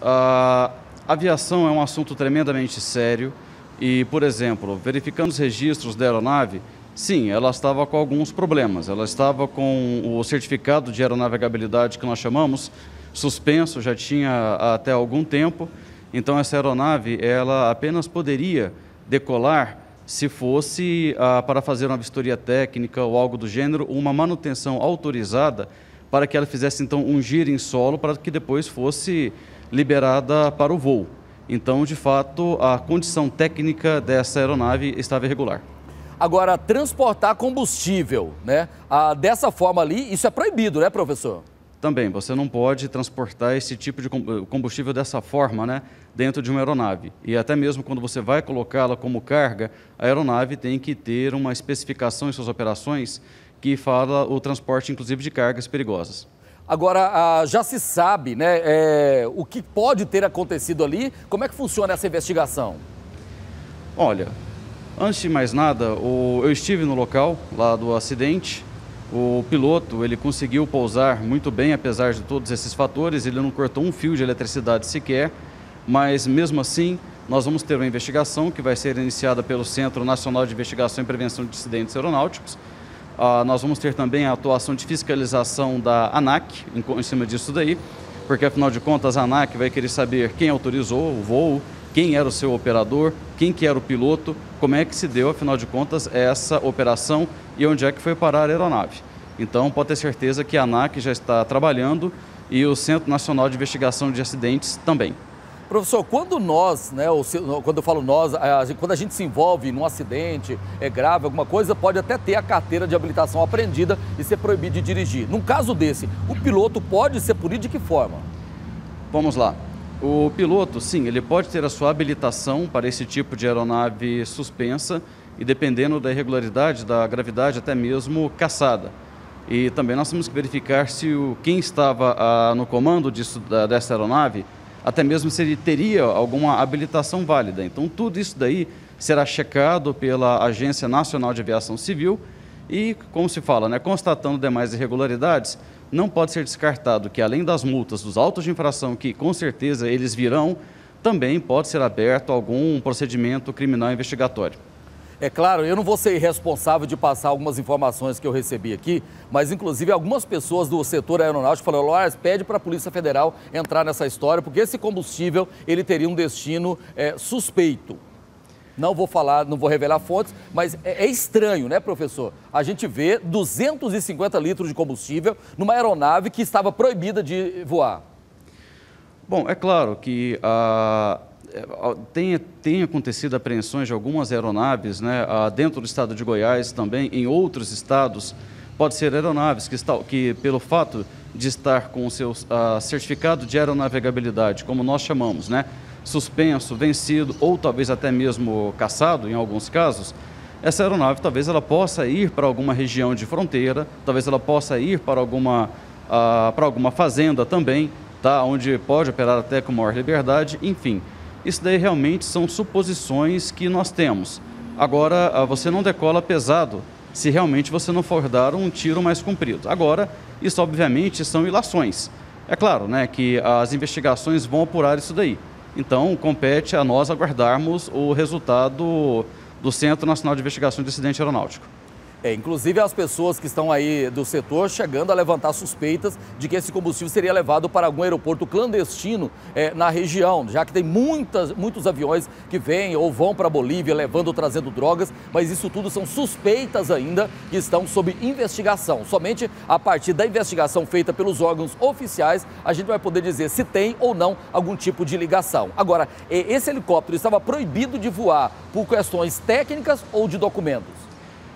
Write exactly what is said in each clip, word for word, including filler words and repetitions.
a aviação é um assunto tremendamente sério e, por exemplo, verificando os registros da aeronave, sim, ela estava com alguns problemas. Ela estava com o certificado de aeronavegabilidade que nós chamamos suspenso, já tinha até algum tempo. Então, essa aeronave ela apenas poderia decolar se fosse ah, para fazer uma vistoria técnica ou algo do gênero, uma manutenção autorizada para que ela fizesse, então, um giro em solo para que depois fosse liberada para o voo. Então, de fato, a condição técnica dessa aeronave estava irregular. Agora, transportar combustível, né? Ah, dessa forma ali, isso é proibido, né, professor? Também, você não pode transportar esse tipo de combustível dessa forma, né, dentro de uma aeronave. E até mesmo quando você vai colocá-la como carga, a aeronave tem que ter uma especificação em suas operações que fala o transporte, inclusive, de cargas perigosas. Agora, ah, já se sabe, né, é, o que pode ter acontecido ali? Como é que funciona essa investigação? Olha, antes de mais nada, o, eu estive no local lá do acidente. O piloto, ele conseguiu pousar muito bem, apesar de todos esses fatores. Ele não cortou um fio de eletricidade sequer, mas mesmo assim, nós vamos ter uma investigação que vai ser iniciada pelo Centro Nacional de Investigação e Prevenção de Acidentes Aeronáuticos. Ah, nós vamos ter também a atuação de fiscalização da ANAC em, em cima disso daí, porque afinal de contas a ANAC vai querer saber quem autorizou o voo, quem era o seu operador, quem que era o piloto, como é que se deu, afinal de contas, essa operação e onde é que foi parar a aeronave. Então, pode ter certeza que a ANAC já está trabalhando e o Centro Nacional de Investigação de Acidentes também. Professor, quando nós, né, quando eu falo nós, quando a gente se envolve num acidente, é grave, alguma coisa, pode até ter a carteira de habilitação apreendida e ser proibido de dirigir. Num caso desse, o piloto pode ser punido de que forma? Vamos lá. O piloto, sim, ele pode ter a sua habilitação para esse tipo de aeronave suspensa e, dependendo da irregularidade, da gravidade, até mesmo cassada. E também nós temos que verificar se o, quem estava ah, no comando disso, da, dessa aeronave, até mesmo se ele teria alguma habilitação válida. Então, tudo isso daí será checado pela Agência Nacional de Aviação Civil e, como se fala, né, constatando demais irregularidades, não pode ser descartado que, além das multas, dos autos de infração, que com certeza eles virão, também pode ser aberto algum procedimento criminal investigatório. É claro, eu não vou ser irresponsável de passar algumas informações que eu recebi aqui, mas inclusive algumas pessoas do setor aeronáutico falaram: Loras, pede para a Polícia Federal entrar nessa história, porque esse combustível ele teria um destino é, suspeito. Não vou falar, não vou revelar fontes, mas é, é estranho, né, professor? A gente vê duzentos e cinquenta litros de combustível numa aeronave que estava proibida de voar. Bom, é claro que a... Tem, tem acontecido apreensões de algumas aeronaves, né, dentro do estado de Goiás, também em outros estados. Pode ser aeronaves que, está, que pelo fato de estar com o seu uh, certificado de aeronavegabilidade, como nós chamamos, né, suspenso, vencido ou talvez até mesmo cassado, em alguns casos, essa aeronave talvez ela possa ir para alguma região de fronteira, talvez ela possa ir para alguma, uh, para alguma fazenda também, tá, onde pode operar até com maior liberdade, enfim. Isso daí realmente são suposições que nós temos. Agora, você não decola pesado se realmente você não for dar um tiro mais comprido. Agora, isso obviamente são ilações. É claro, né, que as investigações vão apurar isso daí. Então, compete a nós aguardarmos o resultado do Centro Nacional de Investigação de Acidente Aeronáutico. É, inclusive as pessoas que estão aí do setor chegando a levantar suspeitas de que esse combustível seria levado para algum aeroporto clandestino é, na região, já que tem muitas, muitos aviões que vêm ou vão para a Bolívia levando ou trazendo drogas, mas isso tudo são suspeitas ainda que estão sob investigação. Somente a partir da investigação feita pelos órgãos oficiais a gente vai poder dizer se tem ou não algum tipo de ligação. Agora, esse helicóptero estava proibido de voar por questões técnicas ou de documentos?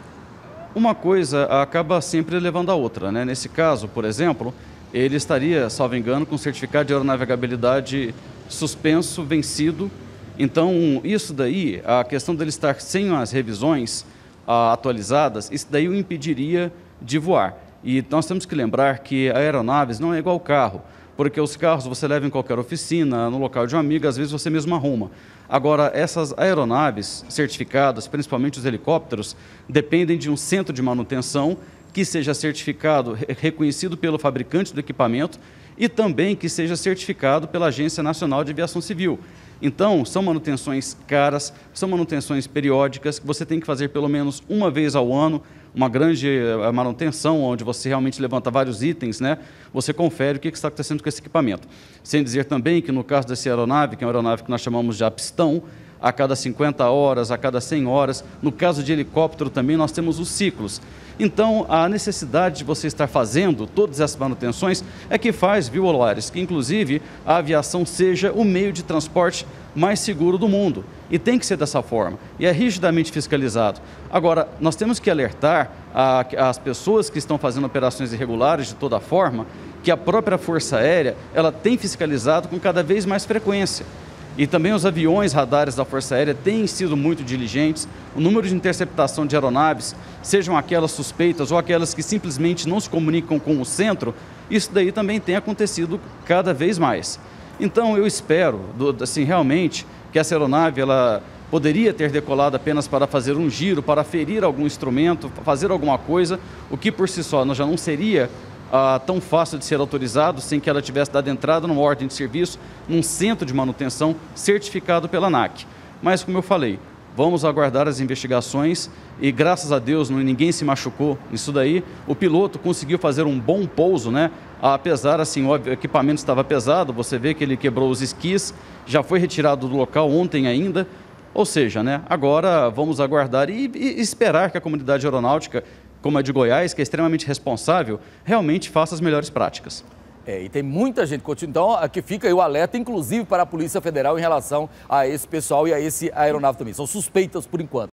Uma coisa acaba sempre levando a outra, né? Nesse caso, por exemplo, ele estaria, salvo engano, com certificado de aeronavegabilidade suspenso, vencido. Então, isso daí, a questão dele estar sem as revisões ah, atualizadas, isso daí o impediria de voar. E nós temos que lembrar que aeronaves não é igual carro, porque os carros você leva em qualquer oficina, no local de um amigo, às vezes você mesmo arruma. Agora, essas aeronaves certificadas, principalmente os helicópteros, dependem de um centro de manutenção que seja certificado, reconhecido pelo fabricante do equipamento e também que seja certificado pela Agência Nacional de Aviação Civil. Então, são manutenções caras, são manutenções periódicas, que você tem que fazer pelo menos uma vez ao ano, uma grande manutenção, onde você realmente levanta vários itens, né? Você confere o que está acontecendo com esse equipamento. Sem dizer também que no caso dessa aeronave, que é uma aeronave que nós chamamos de a pistão, a cada cinquenta horas, a cada cem horas, no caso de helicóptero também nós temos os ciclos. Então, a necessidade de você estar fazendo todas essas manutenções é que faz, viu, Olares, que inclusive a aviação seja o meio de transporte mais seguro do mundo. E tem que ser dessa forma. E é rigidamente fiscalizado. Agora, nós temos que alertar a, as pessoas que estão fazendo operações irregulares de toda forma, que a própria Força Aérea, ela tem fiscalizado com cada vez mais frequência. E também os aviões radares da Força Aérea têm sido muito diligentes. O número de interceptação de aeronaves, sejam aquelas suspeitas ou aquelas que simplesmente não se comunicam com o centro, isso daí também tem acontecido cada vez mais. Então eu espero, assim, realmente, que essa aeronave ela poderia ter decolado apenas para fazer um giro, para ferir algum instrumento, fazer alguma coisa, o que por si só já não seria Ah, tão fácil de ser autorizado sem que ela tivesse dado entrada numa ordem de serviço, num centro de manutenção certificado pela ANAC. Mas, como eu falei, vamos aguardar as investigações e, graças a Deus, não, ninguém se machucou nisso daí. O piloto conseguiu fazer um bom pouso, né? Apesar, assim, o equipamento estava pesado, você vê que ele quebrou os esquis, já foi retirado do local ontem ainda. Ou seja, né, agora vamos aguardar e, e esperar que a comunidade aeronáutica, como a de Goiás, que é extremamente responsável, realmente faça as melhores práticas. É, e tem muita gente, então aqui fica aí o alerta, inclusive para a Polícia Federal em relação a esse pessoal e a esse aeronave também. São suspeitas por enquanto.